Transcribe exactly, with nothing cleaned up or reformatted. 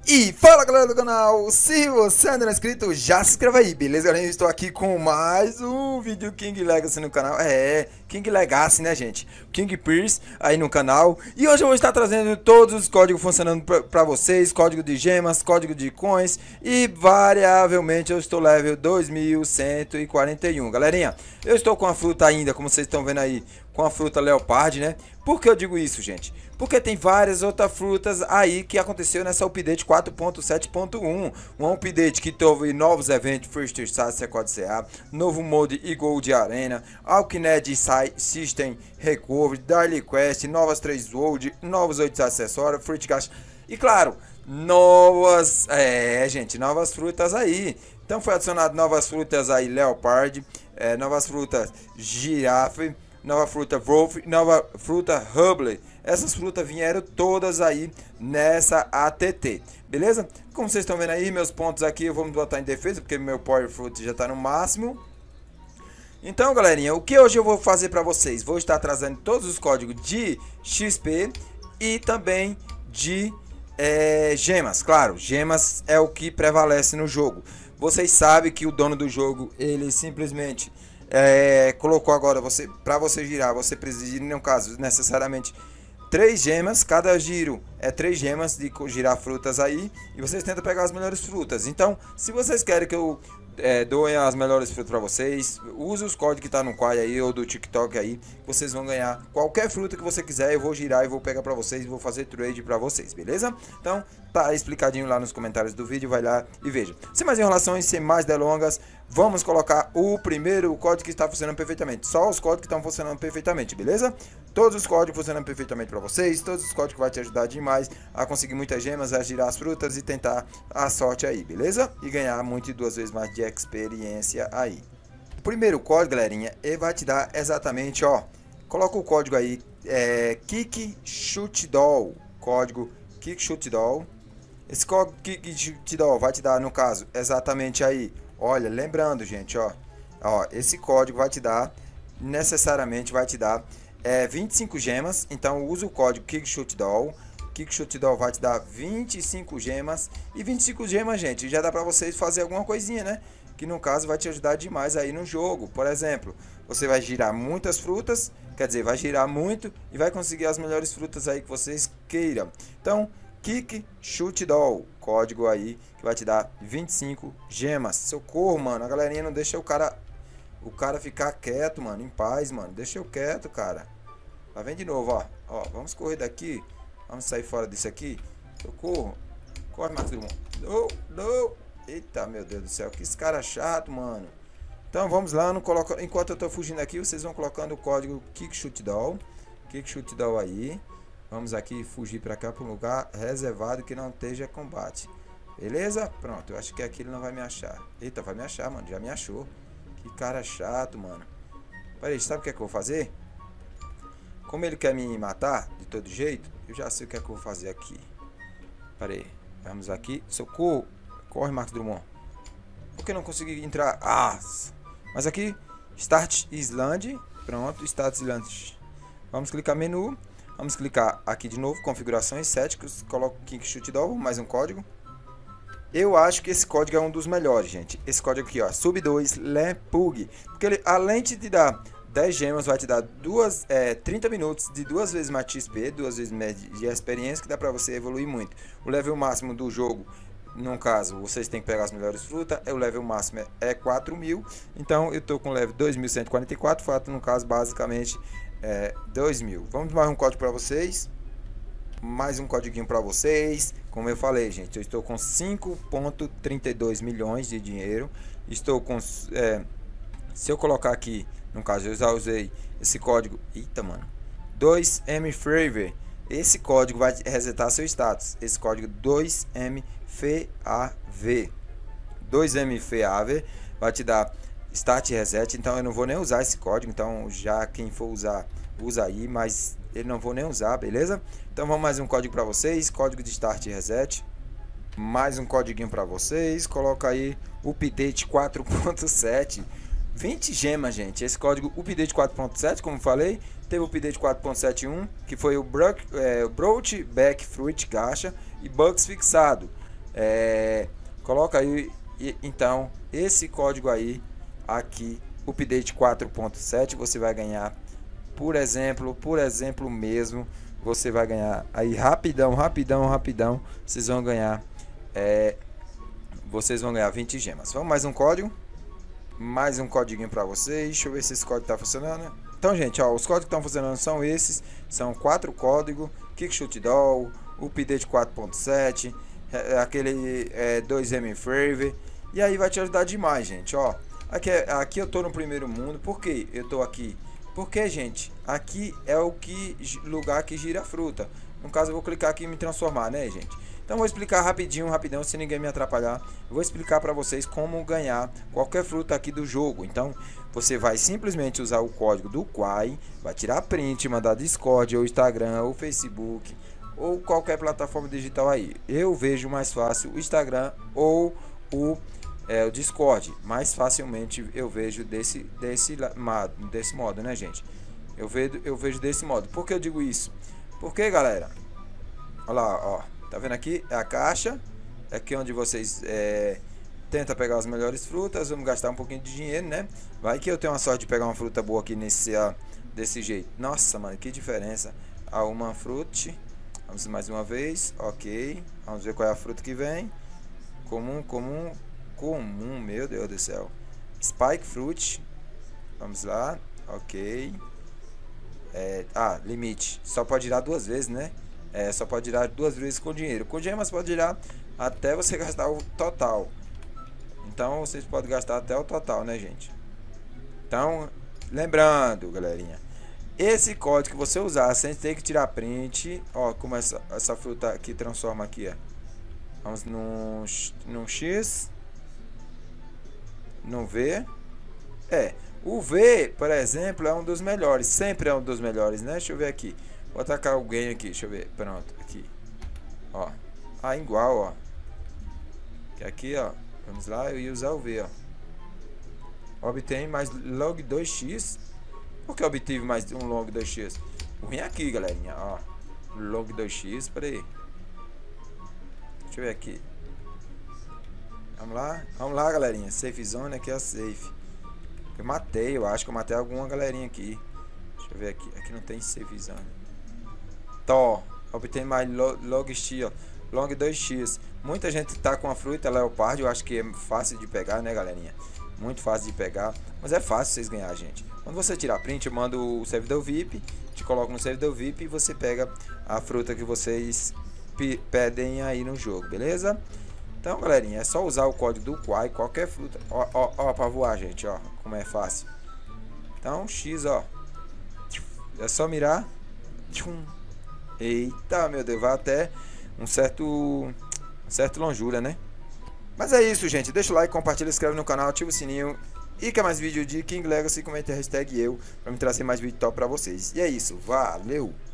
E fala galera do canal, se você ainda não é inscrito, já se inscreva aí, beleza galera? Eu estou aqui com mais um vídeo King Legacy no canal, é, King Legacy né gente, King Pierce aí no canal. E hoje eu vou estar trazendo todos os códigos funcionando para vocês, código de gemas, código de coins. E variavelmente eu estou level dois mil cento e quarenta e um, galerinha. Eu estou com a fruta ainda, como vocês estão vendo aí, com a fruta Leopard, né? Por que eu digo isso, gente? Porque tem várias outras frutas aí que aconteceu nessa update quatro ponto sete ponto um. Um update que teve novos eventos, First Start, Second C A, novo mode e Gold Arena, Alkined System Recovery, Daily Quest, novas três Gold, novos oito acessórios, Fruit Cash e claro, novas, é gente, novas frutas aí. Então foi adicionado novas frutas aí, Leopard, é, novas frutas Girafe, nova fruta Wolf, nova fruta Hubble. Essas frutas vieram todas aí nessa A T T, beleza? Como vocês estão vendo aí, meus pontos aqui eu vou me botar em defesa, porque meu Power Fruit já está no máximo. Então, galerinha, o que hoje eu vou fazer para vocês? Vou estar trazendo todos os códigos de X P e também de é, gemas. Claro, gemas é o que prevalece no jogo. Vocês sabem que o dono do jogo, ele simplesmente é, colocou agora, você, para você girar, você precisa, no caso, necessariamente três gemas, cada giro é três gemas de girar frutas aí, e vocês tentam pegar as melhores frutas. Então, se vocês querem que eu é, doem as melhores frutas para vocês, use os códigos que tá no Quai aí, ou do TikTok aí, vocês vão ganhar qualquer fruta que você quiser. Eu vou girar e vou pegar para vocês, vou fazer trade para vocês, beleza? Então, tá explicadinho lá nos comentários do vídeo, vai lá e veja. Sem mais enrolações, sem mais delongas, vamos colocar o primeiro código que está funcionando perfeitamente. Só os códigos que estão funcionando perfeitamente, beleza? Todos os códigos funcionando perfeitamente para vocês, todos os códigos que vai te ajudar demais a conseguir muitas gemas, a girar as frutas e tentar a sorte aí, beleza? E ganhar muito e duas vezes mais de experiência aí. O primeiro código, galerinha, ele vai te dar exatamente, ó, coloca o código aí, é, Kick Shoot Doll, código Kick Shoot Doll. Esse código Kick Shoot Doll vai te dar, no caso, exatamente aí, olha, lembrando, gente, ó, ó, esse código vai te dar, necessariamente vai te dar é, vinte e cinco gemas. Então usa o código Kick Shoot Doll. Kick Shoot Doll vai te dar vinte e cinco gemas. E vinte e cinco gemas, gente, já dá pra vocês fazer alguma coisinha, né? Que no caso vai te ajudar demais aí no jogo. Por exemplo, você vai girar muitas frutas, quer dizer, vai girar muito e vai conseguir as melhores frutas aí que vocês queiram. Então, Kick Shoot Doll, código aí que vai te dar vinte e cinco gemas. Socorro, mano, a galerinha não deixa o cara o cara ficar quieto, mano, em paz, mano. Deixa eu quieto, cara. Lá vem de novo, ó. Ó, vamos correr daqui. Vamos sair fora disso aqui. Socorro. Corre, Marcos Drummond. Não, não. Eita, meu Deus do céu. Que esse cara chato, mano. Então, vamos lá. Não coloca... Enquanto eu tô fugindo aqui, vocês vão colocando o código Kick Shoot Doll. Kick Shoot Doll aí. Vamos aqui fugir pra cá, pra um lugar reservado que não esteja combate. Beleza? Pronto. Eu acho que aqui ele não vai me achar. Eita, vai me achar, mano. Já me achou. Que cara chato, mano. Peraí, sabe o que é que eu vou fazer? Como ele quer me matar de todo jeito, eu já sei o que é que eu vou fazer aqui. Peraí, vamos aqui. Socorro. Corre, Marcos Drummond. Por que não consegui entrar? Ah! Mas aqui, Start Island. Pronto, Start Island. Vamos clicar menu. Vamos clicar aqui de novo, configurações, settings. Coloco Kick Shoot Doll, mais um código. Eu acho que esse código é um dos melhores, gente. Esse código aqui, ó, Sub dois Lempug. Porque ele, além de te dar dez gemas, vai te dar duas, é, trinta minutos de duas vezes mais X P, duas vezes mais de experiência, que dá pra você evoluir muito. O level máximo do jogo, no caso, vocês têm que pegar as melhores frutas. O level máximo é quatro mil. Então eu tô com o level dois mil cento e quarenta e quatro. Fato, no caso, basicamente, é dois mil. Vamos mais um código pra vocês. Mais um código para vocês. Como eu falei, gente, eu estou com cinco ponto trinta e dois milhões de dinheiro. Estou com é, se eu colocar aqui, no caso eu já usei esse código, eita, mano, dois M Favor. Esse código vai resetar seu status. Esse código dois M F A V, dois M F A V vai te dar start reset. Então eu não vou nem usar esse código. Então já quem for usar, usa aí, mas ele não vou nem usar, beleza? Então vamos mais um código para vocês, código de start reset. Mais um código para vocês, coloca aí update quatro ponto sete. vinte gemas, gente. Esse código update quatro ponto sete, como falei, teve o update quatro ponto setenta e um, que foi o Broach é, Back Fruit Gacha e Bugs fixado. É, coloca aí, e, então, esse código aí, aqui, update quatro ponto sete, você vai ganhar, por exemplo, por exemplo mesmo, você vai ganhar aí rapidão, rapidão, rapidão, vocês vão ganhar, é, vocês vão ganhar vinte gemas. Vamos mais um código, mais um código para vocês, deixa eu ver se esse código tá funcionando. Então, gente, ó, os códigos que estão funcionando são esses, são quatro códigos, Kickshot Doll, update quatro ponto sete, é, aquele é, dois M Frave, e aí vai te ajudar demais, gente, ó. Aqui, aqui eu tô no primeiro mundo. Por que eu tô aqui? Porque, gente, aqui é o que lugar que gira a fruta. No caso, eu vou clicar aqui e me transformar, né, gente? Então, vou explicar rapidinho, rapidão, sem ninguém me atrapalhar. Eu vou explicar para vocês como ganhar qualquer fruta aqui do jogo. Então, você vai simplesmente usar o código do Quai, vai tirar print, mandar Discord, ou Instagram, ou Facebook, ou qualquer plataforma digital aí. Eu vejo mais fácil o Instagram ou o É, o Discord, mais facilmente eu vejo desse, desse, desse modo, né, gente? Eu vejo, eu vejo desse modo. Por que eu digo isso? Porque, galera, olha lá, ó, tá vendo aqui? É a caixa, é aqui onde vocês é, tentam pegar as melhores frutas. Vamos gastar um pouquinho de dinheiro, né? Vai que eu tenho a sorte de pegar uma fruta boa aqui nesse, ó, desse jeito. Nossa, mano, que diferença. A uma fruta, vamos mais uma vez, ok. Vamos ver qual é a fruta que vem. Comum, comum. Comum, meu Deus do céu. Spike Fruit. Vamos lá, ok. É, ah, limite. Só pode girar duas vezes, né? É, só pode girar duas vezes com dinheiro. Com gemas pode girar até você gastar o total. Então vocês podem gastar até o total, né, gente? Então, lembrando, galerinha, esse código que você usar, sem ter que tirar print. Ó, como essa, essa fruta aqui transforma aqui, ó. Vamos num, num X. No V. É, o V, por exemplo, é um dos melhores. Sempre é um dos melhores, né? Deixa eu ver aqui. Vou atacar alguém aqui, deixa eu ver. Pronto, aqui. Ó. Ah, igual, ó. Que aqui, ó. Vamos lá, eu ia usar o V, ó. Obtém mais log dois x. Por que eu obtive mais um log dois x? O ruim é aqui, galerinha, ó. Log dois x, peraí. Deixa eu ver aqui. Vamos lá, vamos lá, galerinha. Safe zone, aqui é a safe. Eu matei, eu acho que eu matei alguma galerinha aqui. Deixa eu ver aqui. Aqui não tem safe zone. Tó, obtém mais log x, ó. Log dois x. Muita gente tá com a fruta leopard. Eu acho que é fácil de pegar, né, galerinha? Muito fácil de pegar. Mas é fácil vocês ganhar, gente. Quando você tirar print, eu mando o servidor V I P. Te coloco no servidor V I P e você pega a fruta que vocês pedem aí no jogo, beleza? Então, galerinha, é só usar o código do Quai, qualquer fruta. Ó, ó, ó, pra voar, gente, ó, como é fácil. Então, X, ó. É só mirar. Eita, meu Deus, vai até um certo, um certo longura, né? Mas é isso, gente. Deixa o like, compartilha, se inscreve no canal, ativa o sininho. E quer mais vídeo de King Legacy, comente a hashtag eu, pra me trazer mais vídeo top pra vocês. E é isso, valeu!